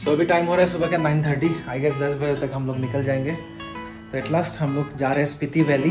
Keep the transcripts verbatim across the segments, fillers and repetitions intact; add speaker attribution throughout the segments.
Speaker 1: सो अभी टाइम हो रहा है सुबह के नाइन थर्टी, आई गेस दस बजे तक हम लोग निकल जाएंगे। तो एट लास्ट हम लोग जा रहे हैं स्पीति वैली।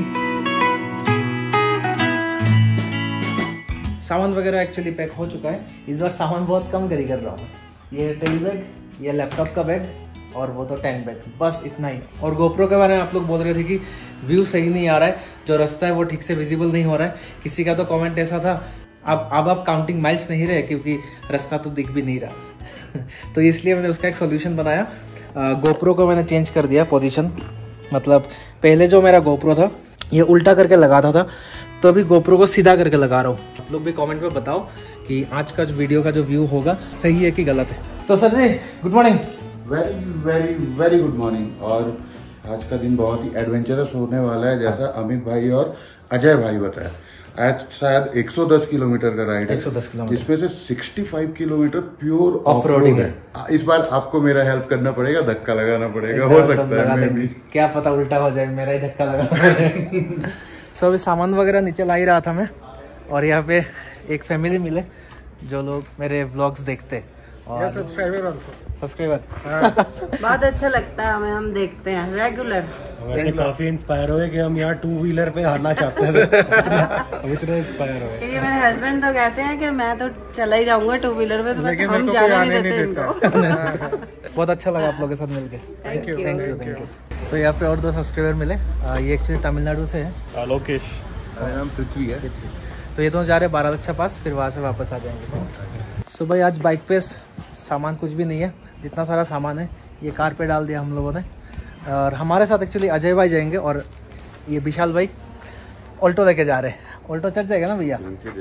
Speaker 1: सामान वगैरह एक्चुअली पैक हो चुका है। इस बार सामान बहुत कम कैरी कर रहा हूँ। ये टेल बैग, ये लैपटॉप का बैग और वो तो टैंक बैग, बस इतना ही। और गोप्रो के बारे में आप लोग बोल रहे थे कि व्यू सही नहीं आ रहा है, जो रास्ता है वो ठीक से विजिबल नहीं हो रहा है। किसी का तो कमेंट ऐसा था, अब अब आप काउंटिंग माइल्स नहीं रहे क्योंकि रास्ता तो दिख भी नहीं रहा। तो इसलिए मैंने उसका एक सोल्यूशन बनाया। गोप्रो को मैंने चेंज कर दिया पोजीशन। मतलब पहले जो मेरा गोप्रो था ये उल्टा करके लगाता था, तो अभी गोप्रो को सीधा करके लगा रहा हूँ। आप लोग भी कमेंट में बताओ कि आज का जो वीडियो का जो व्यू होगा सही है कि गलत है। तो sir ji good morning.
Speaker 2: Very very very good morning. और आज का दिन बहुत ही एडवेंचरस होने वाला है, जैसा अमित भाई और अजय भाई बताया। आज शायद एक सौ दस किलोमीटर का राइड है,
Speaker 1: एक सौ दस किलोमीटर
Speaker 2: जिसमें से पैंसठ किलोमीटर प्योर
Speaker 1: ऑफ रोडिंग है।
Speaker 2: इस बार आपको मेरा हेल्प करना पड़ेगा, धक्का लगाना पड़ेगा, हो सकता है मैं भी,
Speaker 1: क्या पता उल्टा हो जाए, मेरा ही धक्का लगा। सो अभी सामान वगैरह नीचे ला ही रहा था मैं, और यहाँ पे एक फैमिली मिले जो लोग मेरे व्लॉग्स देखते और सब्सक्राइबर सब्सक्राइबर
Speaker 3: बहुत अच्छा लगता है हमें, हम देखते हैं रेगुलर।
Speaker 4: वैसे काफी इंस्पायर हुए कि हम यहाँ टू व्हीलर पे आना चाहते थे। हम इतने इंस्पायर हुए
Speaker 3: क्योंकि मेरे हस्बैंड तो कहते हैं कि मैं तो चला ही जाऊंगा टू व्हीलर पे, तो हम जाने नहीं देते इनको।
Speaker 1: बहुत अच्छा लगा आप लोगों के साथ मिलके। Thank you thank you thank you. तो यहाँ पे और दो सब्सक्राइबर मिले, ये एक्चुअली तमिलनाडु से है।
Speaker 4: लोकेश, मेरा नाम पृथ्वी है।
Speaker 1: तो ये तो जा रहे बारह लच्छा पास, फिर वहाँ से वापस आ जाएंगे। सो भाई आज बाइक पे सामान कुछ भी नहीं है, जितना सारा सामान है ये कार पे डाल दिया हम लोगों ने। और हमारे साथ एक्चुअली अजय भाई जाएंगे और ये विशाल भाई ऑल्टो लेके जा रहे हैं। ऑल्टो चढ़ जाएगा ना भैया?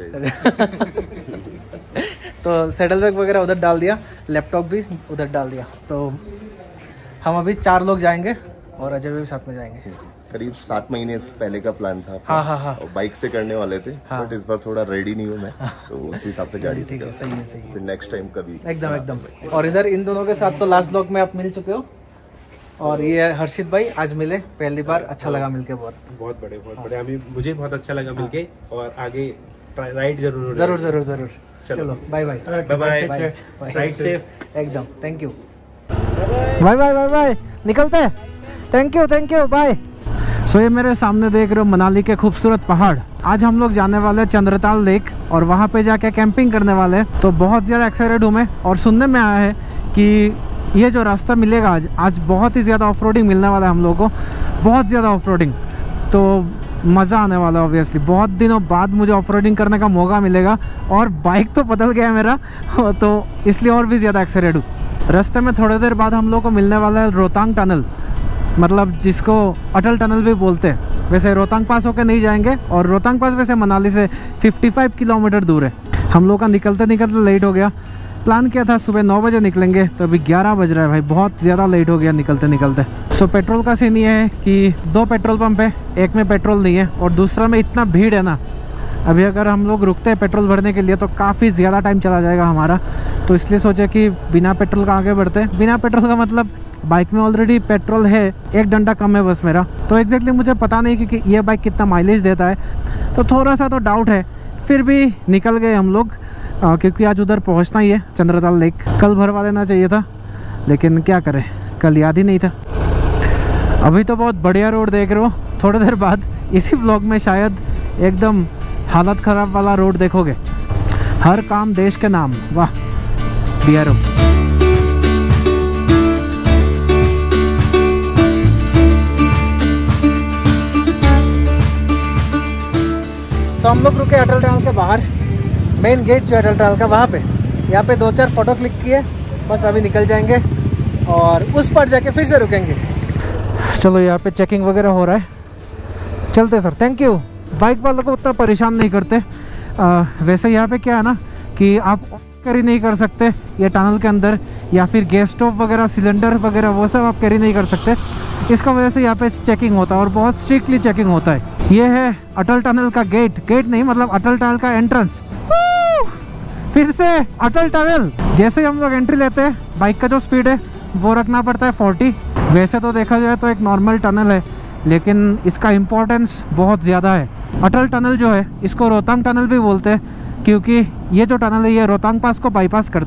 Speaker 1: तो सेटल बैग वगैरह उधर डाल दिया, लैपटॉप भी उधर डाल दिया। तो हम अभी चार लोग जाएंगे और अजय भाई भी साथ में जाएंगे।
Speaker 5: करीब सात महीने पहले का प्लान था।
Speaker 1: हाँ हाँ हाँ।
Speaker 5: और बाइक से करने वाले थे,
Speaker 1: हाँ।
Speaker 5: बट इस बार थोड़ा रेडी नहीं हूँ मैं, तो उसी हिसाब से गाड़ी
Speaker 1: ठीक है, सही है सही है।
Speaker 5: फिर नेक्स्ट टाइम कभी
Speaker 1: एकदम एकदम। और इधर इन दोनों के साथ तो लास्ट ब्लॉग में आप मिल चुके हो, और ये हर्षित भाई आज मिले पहली बार, अच्छा लगा मिलके। बहुत
Speaker 4: बहुत बड़े बहुत बड़े अभी मुझे बहुत अच्छा लगा मिलके, और आगे राइड जरूर
Speaker 1: जरूर जरूर जरूर। चलो bye bye
Speaker 4: bye bye, ride safe
Speaker 1: एकदम। Thank you, bye bye bye bye, निकलते हैं। Thank you thank you bye. So ये मेरे सामने देख रहे हो मनाली के खूबसूरत पहाड़। आज हम लोग जाने वाले हैं चंद्रताल लेक और वहाँ पे जाके कैंपिंग करने वाले हैं। तो बहुत ज़्यादा एक्साइटेड हूँ मैं, और सुनने में आया है कि ये जो रास्ता मिलेगा आज आज बहुत ही ज़्यादा ऑफ रोडिंग मिलने वाला है हम लोगों को, बहुत ज़्यादा ऑफ रोडिंग। तो मज़ा आने वाला है ऑब्वियसली। बहुत दिनों बाद मुझे ऑफ रोडिंग करने का मौका मिलेगा, और बाइक तो बदल गया है मेरा, तो इसलिए और भी ज़्यादा एक्साइटेड हूँ। रास्ते में थोड़ी देर बाद हम लोग को मिलने वाला है रोहतांग टनल, मतलब जिसको अटल टनल भी बोलते हैं। वैसे रोहतांग पास होकर नहीं जाएंगे, और रोहतांग पास वैसे मनाली से पचपन किलोमीटर दूर है। हम लोग का निकलते निकलते लेट हो गया। प्लान किया था सुबह नौ बजे निकलेंगे, तो अभी ग्यारह बज रहा है भाई, बहुत ज़्यादा लेट हो गया निकलते निकलते। सो पेट्रोल का सीन ये है कि दो पेट्रोल पंप है, एक में पेट्रोल नहीं है और दूसरा में इतना भीड़ है ना, अभी अगर हम लोग रुकते हैं पेट्रोल भरने के लिए तो काफ़ी ज़्यादा टाइम चला जाएगा हमारा। तो इसलिए सोचे कि बिना पेट्रोल का आगे बढ़ते हैं। बिना पेट्रोल का मतलब बाइक में ऑलरेडी पेट्रोल है, एक डंडा कम है बस मेरा। तो एग्जैक्टली मुझे पता नहीं कि ये बाइक कितना माइलेज देता है, तो थोड़ा सा तो डाउट है। फिर भी निकल गए हम लोग, आ, क्योंकि आज उधर पहुंचना ही है चंद्रताल लेक। कल भरवा देना चाहिए था, लेकिन क्या करें, कल याद ही नहीं था। अभी तो बहुत बढ़िया रोड देख रहे हो, थोड़ी देर बाद इसी ब्लॉग में शायद एकदम हालत ख़राब वाला रोड देखोगे। हर काम देश के नाम, वाह बी आर ओ। तो हम लोग रुके अटल टनल के बाहर, मेन गेट जो अटल टनल का वहाँ पे। यहाँ पे दो चार फोटो क्लिक किए, बस अभी निकल जाएंगे और उस पर जाके फिर से रुकेंगे। चलो यहाँ पे चेकिंग वगैरह हो रहा है, चलते सर। Thank you. बाइक वालों को उतना परेशान नहीं करते। आ, वैसे यहाँ पे क्या है ना कि आप कैरी नहीं कर सकते ये टनल के अंदर, या फिर गैस स्टोव वगैरह सिलेंडर वगैरह वो सब आप कैरी नहीं कर सकते। इसका वजह से यहाँ पे चेकिंग होता है, और बहुत स्ट्रिक्टली चेकिंग होता है। ये है अटल टनल का गेट, गेट नहीं मतलब अटल टनल का एंट्रेंस। फिर से अटल टनल। जैसे ही हम लोग एंट्री लेते हैं, बाइक का जो स्पीड है वो रखना पड़ता है चालीस। वैसे तो देखा जाए तो एक नॉर्मल टनल है, लेकिन इसका इम्पोर्टेंस बहुत ज़्यादा है। अटल टनल जो है इसको रोहतांग टनल भी बोलते हैं, क्योंकि ये जो टनल है ये रोहतांग पास को बाईपास करता है।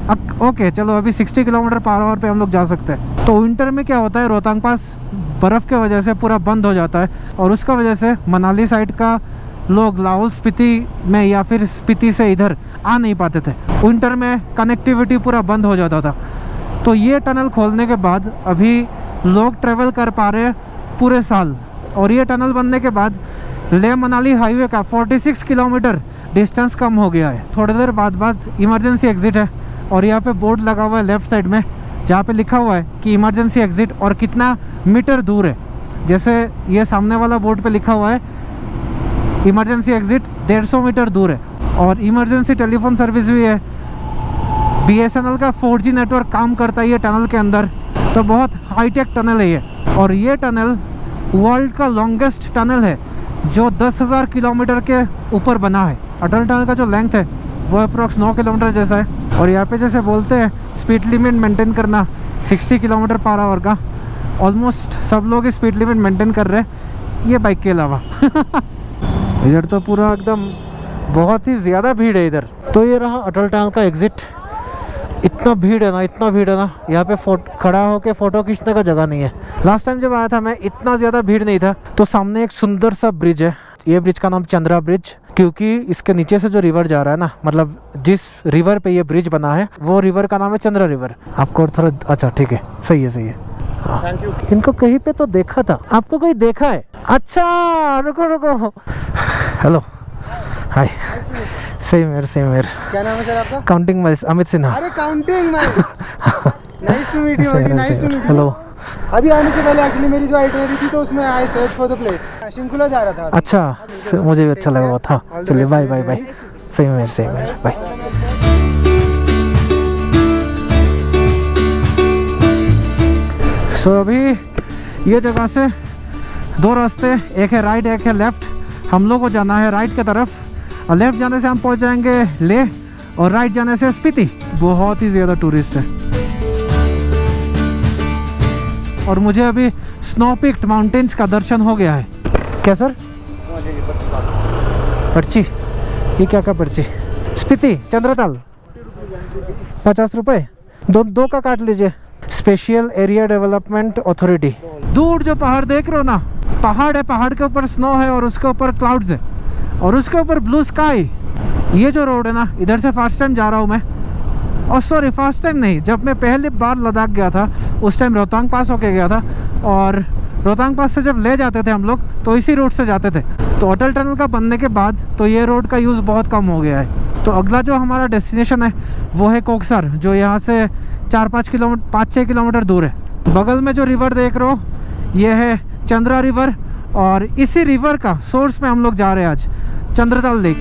Speaker 1: अक, ओके चलो अभी साठ किलोमीटर पर आवर पे हम लोग जा सकते हैं। तो विंटर में क्या होता है, रोहतांग पास बर्फ़ के वजह से पूरा बंद हो जाता है और उसका वजह से मनाली साइड का लोग लाहौल स्पीति में या फिर स्पीति से इधर आ नहीं पाते थे। विंटर में कनेक्टिविटी पूरा बंद हो जाता था। तो ये टनल खोलने के बाद अभी लोग ट्रेवल कर पा रहे हैं पूरे साल। और ये टनल बनने के बाद लेह मनाली हाईवे का छियालीस किलोमीटर डिस्टेंस कम हो गया है। थोड़ी देर बाद बाद इमरजेंसी एग्ज़िट है और यहाँ पे बोर्ड लगा हुआ है लेफ़्ट साइड में, जहाँ पे लिखा हुआ है कि इमरजेंसी एग्ज़िट और कितना मीटर दूर है। जैसे ये सामने वाला बोर्ड पे लिखा हुआ है इमरजेंसी एग्ज़िट डेढ़ सौ मीटर दूर है। और इमरजेंसी टेलीफोन सर्विस भी है। बी एस एन एल का फोर जी नेटवर्क काम करता है ये टनल के अंदर। तो बहुत हाईटेक टनल है ये। और ये टनल वर्ल्ड का लॉन्गेस्ट टनल है जो दस हज़ार किलोमीटर के ऊपर बना है। अटल टनल का जो लेंथ है वो अप्रॉक्स नौ किलोमीटर जैसा है। और यहाँ पे जैसे बोलते हैं स्पीड लिमिट मेंटेन करना साठ किलोमीटर पर आवर का, ऑलमोस्ट सब लोग स्पीड लिमिट मेंटेन कर रहे हैं ये बाइक के अलावा। इधर तो पूरा एकदम बहुत ही ज़्यादा भीड़ है इधर। तो ये रहा अटल टनल का एग्ज़िट। इतना भीड़ है ना, इतना भीड़ है ना, यहाँ पे फोटो खड़ा होके फ़ोटो खींचने का जगह नहीं है। लास्ट टाइम जब आया था मैं इतना ज़्यादा भीड़ नहीं था। तो सामने एक सुंदर सा ब्रिज है, ये ब्रिज का नाम चंद्रा ब्रिज, क्योंकि इसके नीचे से जो रिवर जा रहा है ना, मतलब जिस रिवर पे ये ब्रिज बना है वो रिवर का नाम है चंद्रा रिवर। आपको और थोड़ा अच्छा ठीक है, सही है सही है। हाँ। इनको कहीं पे तो देखा था, आपको कोई देखा है? अच्छा रुको रुको, हेलो हाय, सही मेरे सही मेरे।
Speaker 4: क्या नाम है सर आपका?
Speaker 1: Counting miles, Amit Sinha.
Speaker 4: अरे counting miles, nice to meet you, nice to meet you.
Speaker 1: Hello.
Speaker 4: अभी आने से पहले एक्चुअली मेरी जो आइटनरी थी तो उसमें I search for the place, Shinkula जा रहा था।
Speaker 1: अच्छा मुझे भी अच्छा लगा वो था। चलिए बाय बाय बाय, सही मेरे सही मेरे बाय। सो अभी ये जगह से दो रास्ते, एक है राइट एक है लेफ्ट। हम लोग को जाना है राइट की तरफ और लेफ्ट जाने से हम पहुंच जाएंगे लेह और राइट जाने से स्पीति। बहुत ही ज़्यादा टूरिस्ट है। और मुझे अभी स्नो पीक्ड माउंटेन्स का दर्शन हो गया है। क्या सर? पर्ची? ये क्या का पर्ची? स्पीति चंद्रताल पचास रुपये, दो दो का काट लीजिए। Special area development authority. दूर जो पहाड़ देख रहे हो ना, पहाड़ है, पहाड़ के ऊपर स्नो है और उसके ऊपर क्लाउड्स है और उसके ऊपर ब्लू स्काई। ये जो रोड है ना, इधर से फर्स्ट टाइम जा रहा हूँ मैं। और सॉरी फर्स्ट टाइम नहीं, जब मैं पहली बार लद्दाख गया था उस टाइम रोहतांग पास होके गया था। और रोहतांग पास से जब ले जाते थे हम लोग तो इसी रूट से जाते थे। तो अटल टनल का बनने के बाद तो ये रोड का यूज़ बहुत कम हो गया है। तो अगला जो हमारा डेस्टिनेशन है वो है कोकसर, जो यहाँ से चार पाँच किलोमीटर पाँच छः किलोमीटर दूर है। बगल में जो रिवर देख रहे हो ये है चंद्रा रिवर और इसी रिवर का सोर्स में हम लोग जा रहे हैं आज, चंद्रताल लेक।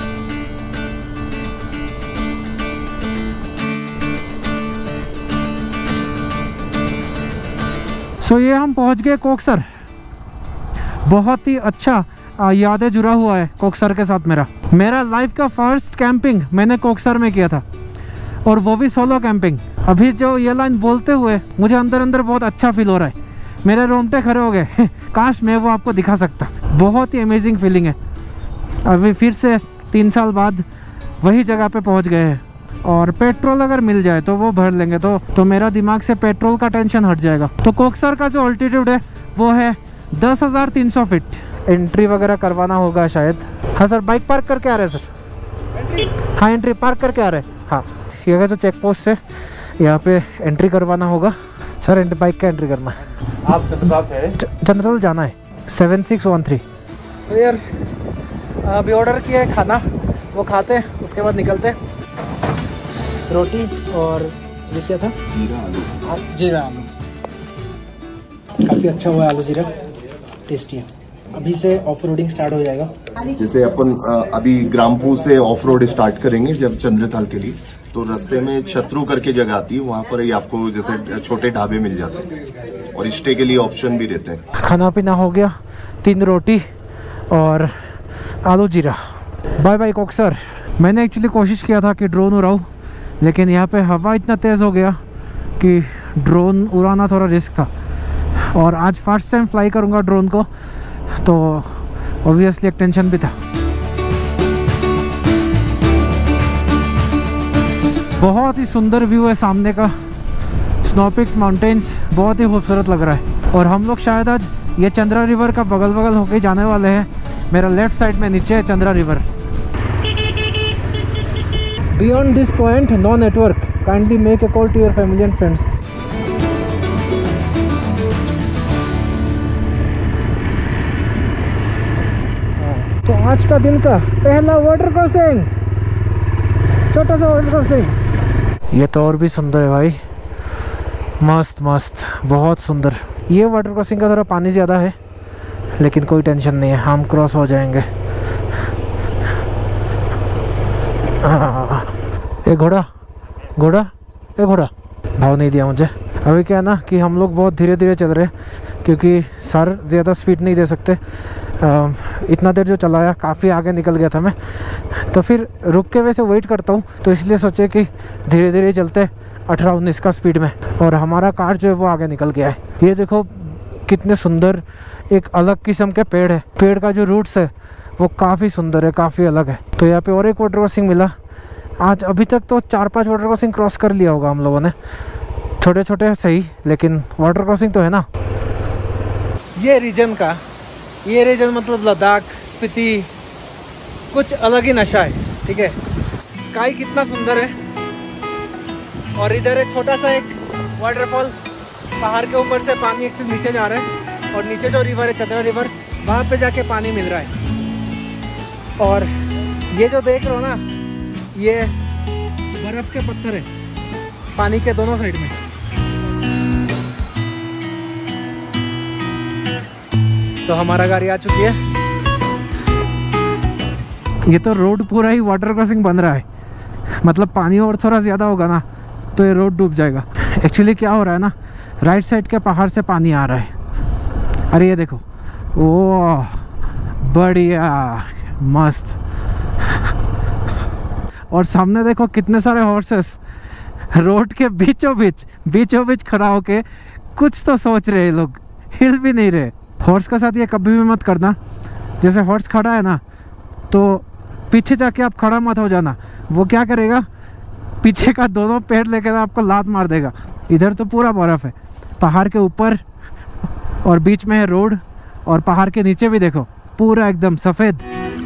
Speaker 1: सो ये हम पहुंच गए कोकसर। बहुत ही अच्छा यादें जुड़ा हुआ है कोकसर के साथ। मेरा मेरा लाइफ का फर्स्ट कैंपिंग मैंने कोकसर में किया था और वो भी सोलो कैंपिंग। अभी जो ये लाइन बोलते हुए मुझे अंदर अंदर बहुत अच्छा फील हो रहा है, मेरे रोंगटे खड़े हो गए। काश मैं वो आपको दिखा सकता। बहुत ही अमेजिंग फीलिंग है। अभी फिर से तीन साल बाद वही जगह पे पहुंच गए हैं और पेट्रोल अगर मिल जाए तो वो भर लेंगे तो तो मेरा दिमाग से पेट्रोल का टेंशन हट जाएगा। तो कोकसर का जो अल्टीट्यूड है वो है दस हज़ार तीन सौ फीट। एंट्री वगैरह करवाना होगा शायद। हाँ सर, बाइक पार्क करके आ रहे हैं सर। हाँ एंट्री पार्क करके आ रहे हैं। हाँ ये जो चेक पोस्ट है यहाँ पे एंट्री करवाना होगा सर। एंट्री बाइक का एंट्री करना है।
Speaker 6: आप चंद्रताल से हैं?
Speaker 1: चंद्रताल जाना है। Seven six one three. So यार अभी ऑर्डर किया है खाना, वो खाते हैं उसके बाद निकलते हैं। रोटी और ये क्या था? जीरा आलू। जीरा आलू काफ़ी अच्छा हुआ है, आलू जीरा टेस्टी है। अभी से ऑफ रोडिंग स्टार्ट हो जाएगा।
Speaker 5: जैसे अपन अभी ग्रामपुर से ऑफ रोड स्टार्ट करेंगे जब चंद्रताल के लिए, तो रास्ते में छतरू करके जगह आती है, वहाँ पर ही आपको जैसे छोटे ढाबे मिल जाते हैं और स्टे के लिए ऑप्शन भी रहते हैं।
Speaker 1: खाना पीना हो गया, तीन रोटी और आलू जीरा। Bye bye Koksar. मैंने एक्चुअली कोशिश किया था कि ड्रोन उड़ाऊँ, लेकिन यहाँ पे हवा इतना तेज़ हो गया कि ड्रोन उड़ाना थोड़ा रिस्क था। और आज फर्स्ट टाइम फ्लाई करूँगा ड्रोन को, तो ऑब्वियसली एक टेंशन भी था। बहुत ही सुंदर व्यू है सामने का, स्नो पीक माउंटेन्स बहुत ही खूबसूरत लग रहा है। और हम लोग शायद आज ये चंद्रा रिवर का बगल बगल होके जाने वाले हैं। मेरा लेफ्ट साइड में नीचे है Chandra river. Beyond this point no network, kindly make a call to your family and friends. तो आज का दिन का पहला वाटर क्रॉसिंग, छोटा सा वाटर क्रॉसिंग। ये तो और भी सुंदर है भाई, मस्त मस्त, बहुत सुंदर। ये वाटर क्रॉसिंग का थोड़ा पानी ज़्यादा है, लेकिन कोई टेंशन नहीं है, हम क्रॉस हो जाएंगे। ए घोड़ा घोड़ा ए घोड़ा, भाव नहीं दिया मुझे। अभी क्या है ना कि हम लोग बहुत धीरे धीरे चल रहे हैं, क्योंकि सर ज़्यादा स्पीड नहीं दे सकते। आ, इतना देर जो चलाया काफ़ी आगे निकल गया था मैं, तो फिर रुक के वैसे वेट करता हूँ, तो इसलिए सोचे कि धीरे धीरे चलते अठारह उन्नीस का स्पीड में। और हमारा कार जो है वो आगे निकल गया है। ये देखो कितने सुंदर एक अलग किस्म के पेड़ है, पेड़ का जो रूट्स है वो काफ़ी सुंदर है, काफ़ी अलग है। तो यहाँ पे और एक वाटर क्रॉसिंग मिला। आज अभी तक तो चार पांच वाटर क्रॉसिंग क्रॉस कर लिया होगा हम लोगों ने, छोटे छोटे सही, लेकिन वाटर क्रॉसिंग तो है ना। ये रीजन का, ये रीजन मतलब लद्दाख, स्पीति, कुछ अलग ही नशा है, ठीक है। स्काई कितना सुंदर है, और इधर एक छोटा सा एक वाटरफॉल, पहाड़ के ऊपर से पानी एक्चुअली नीचे जा रहा है, और नीचे जो रिवर है चंद्रा रिवर, वहाँ पे जाके पानी मिल रहा है। और ये जो देख रहे हो ना, ये बर्फ के पत्थर है पानी के दोनों साइड में। तो हमारा गाड़ी आ चुकी है। ये तो रोड पूरा ही वाटर क्रॉसिंग बन रहा है, मतलब पानी और थोड़ा ज़्यादा होगा ना तो ये रोड डूब जाएगा। एक्चुअली क्या हो रहा है ना, राइट साइड के पहाड़ से पानी आ रहा है। अरे ये देखो, ओह बढ़िया, मस्त। और सामने देखो कितने सारे हॉर्सेस रोड के बीचों बीच बीचों बीच खड़ा होके कुछ तो सोच रहे हैं लोग, हिल भी नहीं रहे। हॉर्स के साथ ये कभी भी मत करना, जैसे हॉर्स खड़ा है ना तो पीछे जाके आप खड़ा मत हो जाना। वो क्या करेगा, पीछे का दोनों पैर लेकर ना आपको लात मार देगा। इधर तो पूरा बर्फ है, पहाड़ के ऊपर और बीच में है रोड, और पहाड़ के नीचे भी देखो पूरा एकदम सफ़ेद।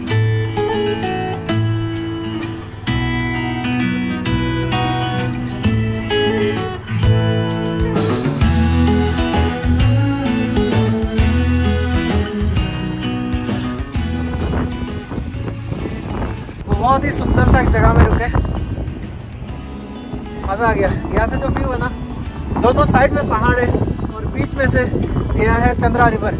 Speaker 1: बहुत ही सुंदर सा एक जगह में रुके, मज़ा आ गया। यहाँ से जो व्यू है ना, दोनों साइड में पहाड़ है और बीच में से यह है चंद्रा रिवर।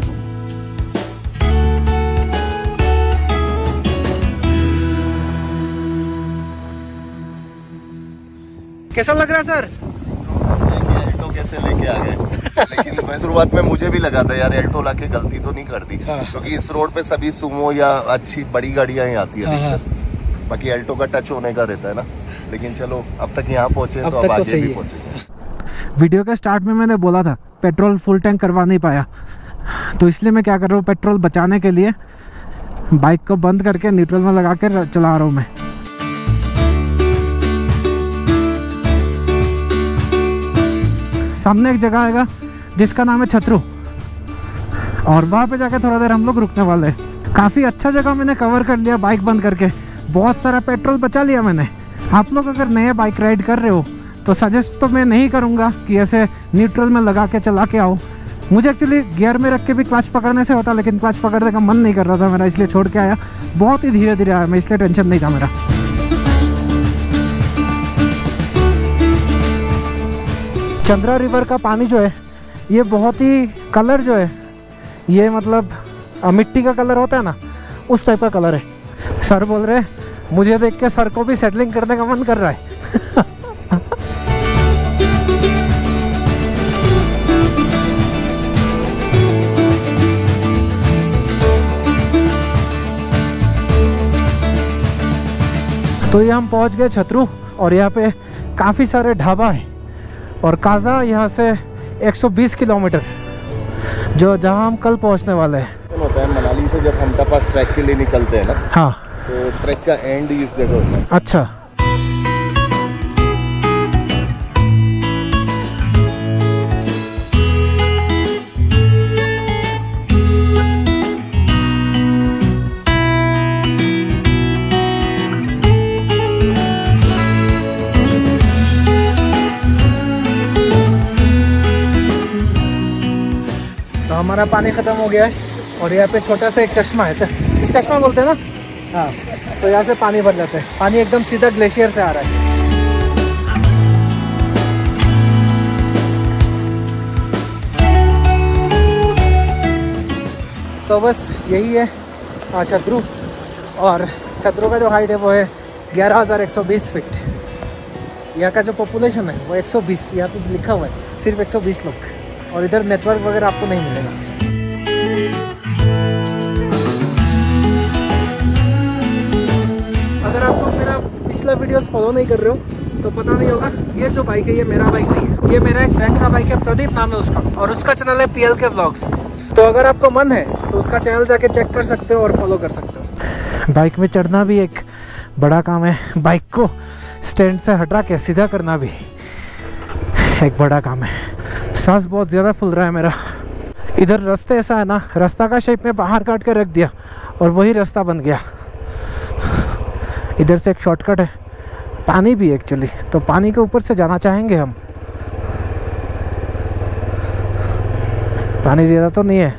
Speaker 1: कैसा लग रहा है सर?
Speaker 5: एल्टो कैसे लेके आ गए लेकिन शुरुआत में मुझे भी लगा था यार एल्टो लाके गलती तो नहीं कर दी, क्योंकि इस रोड पे सभी सुमो या अच्छी बड़ी गाड़ियां ही आती है, बाकी एल्टो का टच होने का रहता है ना। लेकिन चलो अब तक यहाँ पहुंचे तो अब आगे भी पहुंचे।
Speaker 1: वीडियो के स्टार्ट में मैंने बोला था पेट्रोल फुल टैंक करवा नहीं पाया, तो इसलिए मैं क्या कर रहा हूँ, पेट्रोल बचाने के लिए बाइक को बंद करके न्यूट्रल में लगा कर चला रहा हूँ मैं। सामने एक जगह आएगा जिसका नाम है छतरू, और वहाँ पे जाके थोड़ा देर हम लोग रुकने वाले हैं। काफ़ी अच्छा जगह मैंने कवर कर लिया बाइक बंद करके, बहुत सारा पेट्रोल बचा लिया मैंने। आप लोग अगर नए बाइक राइड कर रहे हो तो सजेस्ट तो मैं नहीं करूँगा कि ऐसे न्यूट्रल में लगा के चला के आओ। मुझे एक्चुअली गियर में रख के भी क्लच पकड़ने से होता, लेकिन क्लच पकड़ने का मन नहीं कर रहा था मेरा, इसलिए छोड़ के आया। बहुत ही धीरे धीरे आया मैं, इसलिए टेंशन नहीं था मेरा। चंद्रा रिवर का पानी जो है ये बहुत ही कलर जो है ये मतलब मिट्टी का कलर होता है ना, उस टाइप का कलर है। सर बोल रहे मुझे देख के सर को भी सेटलिंग करने का मन कर रहा है। तो ये हम पहुंच गए छतरू, और यहाँ पे काफ़ी सारे ढाबा है, और काजा यहाँ से एक सौ बीस किलोमीटर, जो जहाँ हम कल पहुँचने वाले हैं।
Speaker 5: होता है मनाली से जब हमटा पास ट्रैक के लिए निकलते हैं ना,
Speaker 1: हाँ,
Speaker 5: तो ट्रैक का एंड इस जगह होता है।
Speaker 1: अच्छा, हमारा पानी ख़त्म हो गया है और यहाँ पे छोटा सा एक चश्मा है, इस चश्मा बोलते हैं ना, हाँ। तो यहाँ से पानी भर जाता है, पानी एकदम सीधा ग्लेशियर से आ रहा है। तो बस यही है छतरू, और छतरू का जो हाइट है वो है ग्यारह हज़ार एक सौ बीस फीट। यहाँ का जो पॉपुलेशन है वो एक सौ बीस, यहाँ पे लिखा हुआ है सिर्फ एक सौ बीस लोग, और इधर नेटवर्क वगैरह आपको नहीं मिलेगा। अगर आप लोग मेरा पिछला वीडियोस फॉलो नहीं कर रहे हो तो पता नहीं होगा, ये जो बाइक है ये मेरा बाइक नहीं है, ये मेरा एक फ्रेंड का बाइक है, प्रदीप नाम है उसका, और उसका चैनल है पी एल के व्लॉग्स। तो अगर आपको मन है तो उसका चैनल जाके चेक कर सकते हो और फॉलो कर सकते हो। बाइक में चढ़ना भी एक बड़ा काम है, बाइक को स्टैंड से हटा के सीधा करना भी एक बड़ा काम है। सांस बहुत ज़्यादा फूल रहा है मेरा। इधर रास्ते ऐसा है ना, रास्ता का शेप में बाहर काट के रख दिया और वही रास्ता बन गया। इधर से एक शॉर्टकट है, पानी भी एक्चुअली, तो पानी के ऊपर से जाना चाहेंगे हम। पानी ज़्यादा तो नहीं है,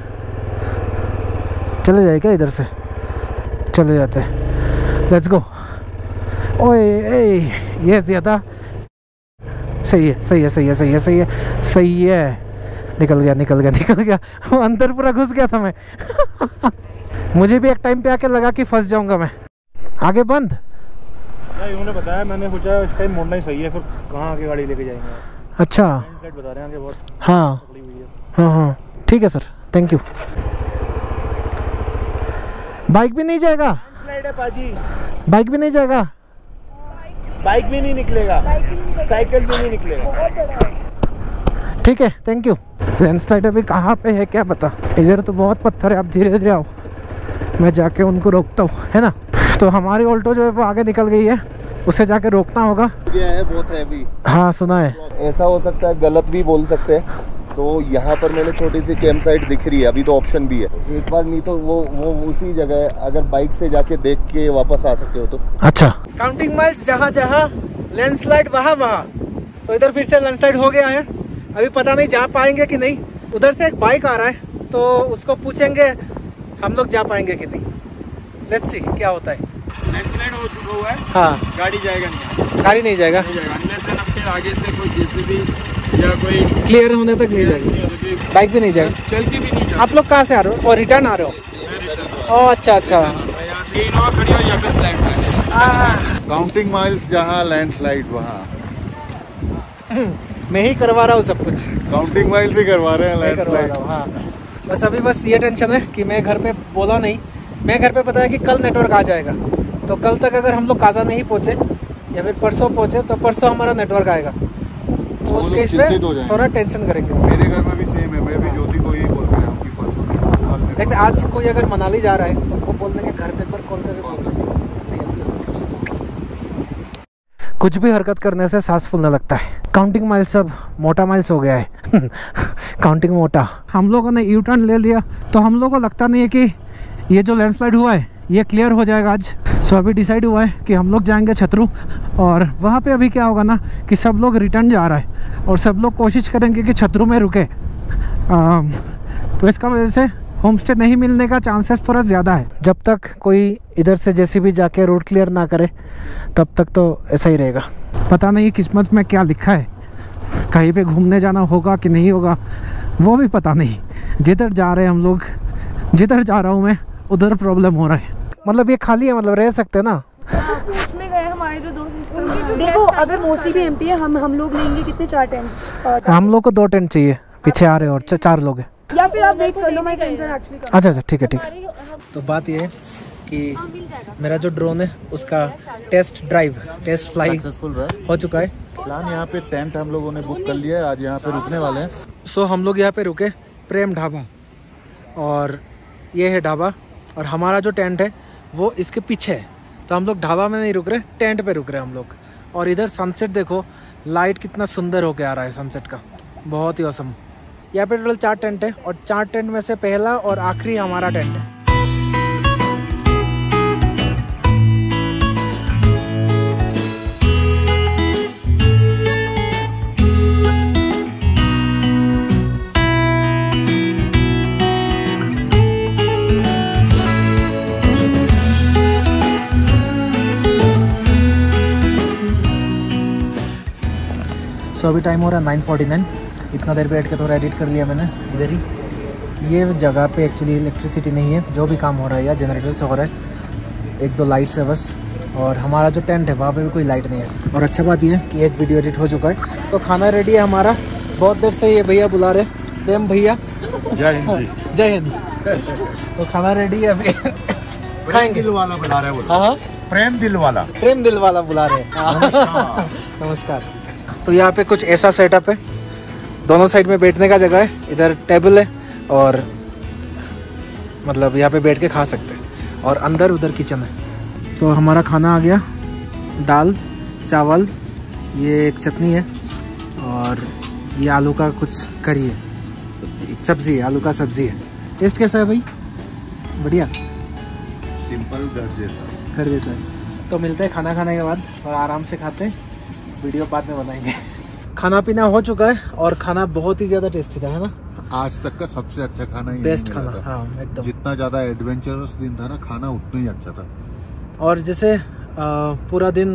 Speaker 1: चले जाएगा इधर से, चले जाते हैं, लेट्स गो। ओए ए, ये ज़्यादा सही है, सही है, सही है, सही है, सही है, सही है। निकल गया, निकल गया, निकल गया, अंदर पूरा घुस गया था मैं। मुझे भी एक टाइम पे आके लगा कि फंस जाऊंगा मैं। आगे बंद,
Speaker 4: उन्होंने बताया, मैंने पूछा इस टाइम मोड़ना ही सही है, फिर कहाँ आगे गाड़ी लेके जाएंगे।
Speaker 1: अच्छा,
Speaker 4: बता रहे हैं आगे बहुत।
Speaker 1: हाँ हाँ हाँ ठीक है सर, थैंक यू। बाइक भी नहीं जाएगा,
Speaker 4: पाजी
Speaker 1: बाइक भी नहीं जाएगा,
Speaker 4: बाइक भी नहीं निकलेगा, साइकिल भी नहीं निकलेगा।
Speaker 1: ठीक है, थैंक यू। लैंडस्लाइड अभी कहाँ पे है क्या पता, इधर तो बहुत पत्थर है, आप धीरे धीरे आओ, मैं जाके उनको रोकता हूँ, है ना। तो हमारी ऑल्टो जो है वो आगे निकल गई है, उसे जाके रोकना होगा।
Speaker 5: ये है बहुत हैवी।
Speaker 1: हाँ सुना है।
Speaker 5: ऐसा हो सकता है, गलत भी बोल सकते हैं। तो यहाँ पर मैंने छोटी सी कैंप साइट दिख रही है, अभी तो ऑप्शन भी है, एक बार नहीं तो वो वो उसी जगह है, अगर बाइक से जाके देख के वापस आ सकते हो तो।
Speaker 1: अच्छा, काउंटिंग माइल्स जहाँ जहाँ लैंडस्लाइड वहाँ वहाँ, तो इधर फिर से लैंडस्लाइड हो गया है। अभी पता नहीं जा पाएंगे कि नहीं। उधर से एक बाइक आ रहा है, तो उसको पूछेंगे हम लोग जा पाएंगे कि नहीं। लेट्स सी क्या होता है।
Speaker 6: लैंडस्लाइड हो चुका हुआ है,
Speaker 1: हाँ
Speaker 6: गाड़ी जाएगा नहीं,
Speaker 1: गाड़ी नहीं जाएगा,
Speaker 6: नहीं जाएगा अनलेस एंड फिर आगे से कोई जेसीबी या कोई
Speaker 1: क्लियर होने तक नहीं जाएगा, बाइक भी नहीं जाएगा,
Speaker 6: चल के भी नहीं जा।
Speaker 1: आप लोग कहाँ से आ रहे हो और रिटर्न आ रहे हो? ओह अच्छा अच्छा,
Speaker 6: यहाँ से इनोवा खड़ी और यहाँ पे स्लाइड है।
Speaker 2: काउंटिंग माइल्स जहाँ लैंडस्लाइड वहाँ
Speaker 1: मैं ही करवा रहा हूँ सब कुछ,
Speaker 2: काउंटिंग माइल्स भी करवा रहे हैं
Speaker 1: मैं करवा
Speaker 2: लैंडस्लाइड।
Speaker 1: रहा हूँ। हाँ बस अभी बस ये टेंशन है कि मैं घर पे बोला नहीं, मैं घर पे पता है कि कल नेटवर्क आ जाएगा, तो कल तक अगर हम लोग काजा नहीं पहुँचे या फिर परसों पहुँचे तो परसों हमारा नेटवर्क आएगा, तो उस केस पे थोड़ा टेंशन करेंगे।
Speaker 2: मेरे घर में भी सेम है, मैं भी ज्योति को यही बोल रहा हूँ कि परसों।
Speaker 1: देखते आज कोई अगर मनाली जा रहा है तो उनको बोल देंगे घर पे एक बार कॉल करके बोल देंगे। कुछ भी हरकत करने से सांस फूलने लगता है। काउंटिंग माइल्स अब मोटा माइल्स हो गया है। काउंटिंग मोटा। हम लोगों ने यू टर्न ले लिया, तो हम लोगों को लगता नहीं है कि ये जो लैंडस्लाइड हुआ है ये क्लियर हो जाएगा आज। सो अभी डिसाइड हुआ है कि हम लोग जाएंगे छतरू, और वहाँ पे अभी क्या होगा ना कि सब लोग रिटर्न जा रहा है और सब लोग कोशिश करेंगे कि छतरू में रुके, आ, तो इसका वजह से होम स्टे नहीं मिलने का चांसेस थोड़ा ज़्यादा है। जब तक कोई इधर से जैसे भी जाके रोड क्लियर ना करे तब तक तो ऐसा ही रहेगा। पता नहीं किस्मत में क्या लिखा है, कहीं पे घूमने जाना होगा कि नहीं होगा वो भी पता नहीं। जिधर जा रहे हैं हम लोग, जिधर जा रहा हूँ मैं उधर प्रॉब्लम हो रहा है। मतलब ये खाली है, मतलब रह सकते हैं ना।
Speaker 7: पूछने गए हमारे जो दोस्त, देखो अगर मोस्टली भी एम्प्टी है, हम हम लोग लेंगे कितने, चार टेंट।
Speaker 1: हम लोग को दो टेंट चाहिए, पीछे आ रहे हैं और च, चार लोग हैं।
Speaker 7: या फिर आप वेट कर लो, माय फ्रेंड्स आर एक्चुअली।
Speaker 1: अच्छा अच्छा ठीक है ठीक है। तो बात ये है कि मेरा जो ड्रोन है उसका टेस्ट ड्राइव, टेस्ट फ्लाई हो चुका है।
Speaker 2: प्लान यहाँ पे टेंट हम लोगों ने बुक कर लिया है, आज यहाँ पे रुकने वाले हैं।
Speaker 1: सो हम लोग यहाँ पे रुके प्रेम ढाबा, और ये है ढाबा, और हमारा जो टेंट है वो इसके पीछे है। तो हम लोग ढाबा में नहीं रुक रहे, टेंट पे रुक रहे हैं हम लोग। और इधर सनसेट देखो, लाइट कितना सुंदर होके आ रहा है सनसेट का, बहुत ही औसम। यहाँ पे टोटल चार टेंट है, और चार टेंट में से पहला और आखिरी हमारा टेंट है। अभी टाइम हो रहा है नाइन फोर्टी नाइन। इतना देर बैठ के थोड़ा एडिट कर लिया मैंने इधर ही। ये जगह पे एक्चुअली इलेक्ट्रिसिटी नहीं है, जो भी काम हो रहा है या जनरेटर से हो रहा है, एक दो लाइट्स है बस। और हमारा जो टेंट है वहाँ पे भी कोई लाइट नहीं है। और अच्छा बात ये है कि एक वीडियो एडिट हो चुका है, तो खाना रेडी है हमारा। बहुत देर से ये भैया बुला रहे, प्रेम भैया,
Speaker 2: जय हिंद जी।
Speaker 1: जय हिंद। तो खाना रेडी है अभी खाएंगे।
Speaker 2: दिल वाला बुला रहे हैं।
Speaker 1: हाँ हाँ,
Speaker 2: प्रेम दिल वाला,
Speaker 1: प्रेम दिल वाला बुला रहे हैं। नमस्कार। तो यहाँ पे कुछ ऐसा सेटअप है, दोनों साइड में बैठने का जगह है, इधर टेबल है और मतलब यहाँ पे बैठ के खा सकते हैं, और अंदर उधर किचन है। तो हमारा खाना आ गया, दाल चावल, ये एक चटनी है और ये आलू का कुछ करी है, सब्जी है, आलू का सब्जी है। टेस्ट कैसा है भाई? बढ़िया,
Speaker 2: सिंपल घर जैसा,
Speaker 1: घर जैसा है। तो मिलते हैं खाना खाने के बाद और आराम से खाते हैं, वीडियो बाद में बनाएंगे। खाना पीना हो चुका है और खाना बहुत ही ज़्यादा टेस्टी था, है ना?
Speaker 2: आज तक का सबसे अच्छा खाना,
Speaker 1: बेस्ट खाना, हाँ एकदम।
Speaker 2: जितना ज्यादा एडवेंचरस दिन था ना, खाना उतना ही अच्छा था।
Speaker 1: और जैसे आ, पूरा दिन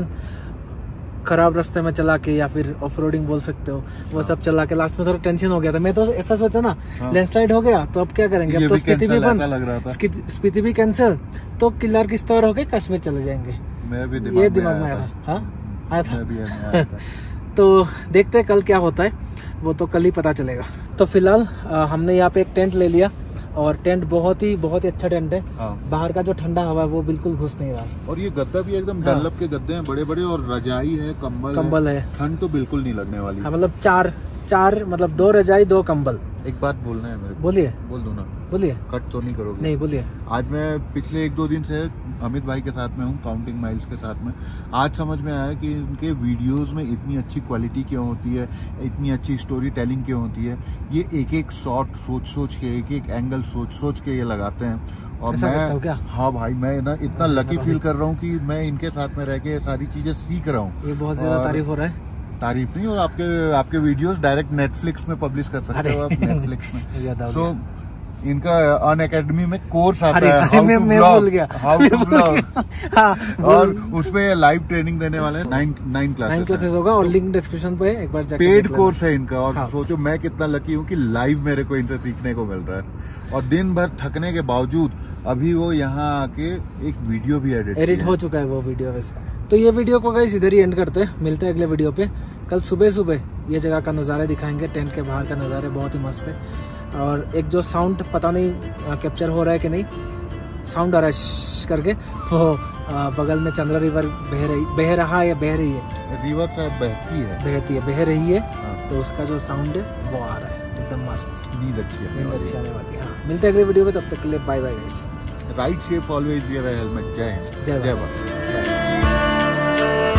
Speaker 1: खराब रास्ते में चला के या फिर ऑफ रोडिंग बोल सकते हो, वो सब चला के लास्ट में थोड़ा टेंशन हो गया था। मैं तो ऐसा सोचा ना,
Speaker 2: हाँ।
Speaker 1: लैंडस्लाइड हो गया तो अब क्या करेंगे, अब तो स्पीति भी बंद, स्पीति भी कैंसिल, तो किल्लार किश्तवाड़ हो गए, कश्मीर चले जाएंगे।
Speaker 2: मैं भी
Speaker 1: ये दिमाग में आया था, हाँ आया था,
Speaker 2: भी आया था।
Speaker 1: तो देखते हैं कल क्या होता है, वो तो कल ही पता चलेगा। तो फिलहाल हमने यहाँ पे एक टेंट ले लिया और टेंट बहुत ही बहुत ही अच्छा टेंट है।
Speaker 2: हाँ।
Speaker 1: बाहर का जो ठंडा हवा है वो बिल्कुल घुस नहीं रहा,
Speaker 2: और ये गद्दा भी एकदम
Speaker 1: हाँ।
Speaker 2: डनलप के गद्दे हैं, बड़े बड़े, और रजाई है, कंबल
Speaker 1: कंबल है,
Speaker 2: ठंड तो बिल्कुल नहीं लगने वाली।
Speaker 1: हाँ, मतलब चार चार मतलब दो रजाई दो कंबल।
Speaker 2: एक बात बोलना है मेरे को,
Speaker 1: बोलिए
Speaker 2: बोल दो ना,
Speaker 1: बोलिए।
Speaker 2: कट तो नहीं करोगे?
Speaker 1: नहीं, बोलिए।
Speaker 2: आज मैं पिछले एक दो दिन से अमित भाई के साथ में हूँ, काउंटिंग माइल्स के साथ में। आज समझ में आया कि इनके वीडियोस में इतनी अच्छी क्वालिटी क्यों होती है, इतनी अच्छी स्टोरी टेलिंग क्यों होती है। ये एक एक शॉट सोच सोच के, एक एक एंगल सोच सोच के ये लगाते हैं। और
Speaker 1: ऐसा करता हो
Speaker 2: मैं
Speaker 1: क्या?
Speaker 2: हाँ भाई, मैं ना इतना लकी फील कर रहा हूँ कि मैं इनके साथ में रह के सारी चीजें सीख रहा हूँ।
Speaker 1: ये बहुत ज्यादा तारीफ हो रहा है।
Speaker 2: तारीफ नहीं, और आपके आपके वीडियोस डायरेक्ट नेटफ्लिक्स में पब्लिश कर सकते हो आप, नेटफ्लिक्स में। सो इनका अन अकेडमी में कोर्स आता है, हाउ
Speaker 1: मैं,
Speaker 2: टू
Speaker 1: मैं
Speaker 2: ब्लॉग,
Speaker 1: भूल गया,
Speaker 2: हाउ टू ब्लॉग।
Speaker 1: हाँ,
Speaker 2: और उसमें लाइव ट्रेनिंग देने वाले हैं, nine nine classes
Speaker 1: nine classes होगा, और लिंक डिस्क्रिप्शन पे एक बार जाके
Speaker 2: पेड कोर्स है इनका। और
Speaker 1: हाँ।
Speaker 2: सोचो मैं कितना लकी हूँ कि लाइव मेरे को इनसे सीखने को मिल रहा है। और दिन भर थकने के बावजूद अभी वो यहाँ आके एक वीडियो भी एडिट
Speaker 1: एडिट हो चुका है वो वीडियो वैसे। तो ये वीडियो को गाइस इधर ही एंड करते हैं, मिलते हैं अगले वीडियो पे। कल सुबह सुबह ये जगह का नज़ारे दिखाएंगे, टेंट के बाहर का नज़ारे बहुत ही मस्त है। और एक जो साउंड पता नहीं कैप्चर हो रहा है कि नहीं, साउंड आ रहा है श्श करके, वो आ, बगल में चंद्रा रिवर बह रही बह रहा है या बह रही है,
Speaker 2: रिवर शायद बहती है,
Speaker 1: बहती है बह रही है।
Speaker 2: हाँ।
Speaker 1: तो उसका जो साउंड है वो आ रहा है, एकदम मस्त,
Speaker 2: नींद अच्छी है,
Speaker 1: नींद अच्छी आने वाली है। हाँ, मिलते हैं अगले वीडियो में, तब तक के लिए bye bye guys.
Speaker 2: Ride safe always wear helmet. जय हिंद,
Speaker 1: जय
Speaker 2: जय
Speaker 1: भारत।
Speaker 2: भारत।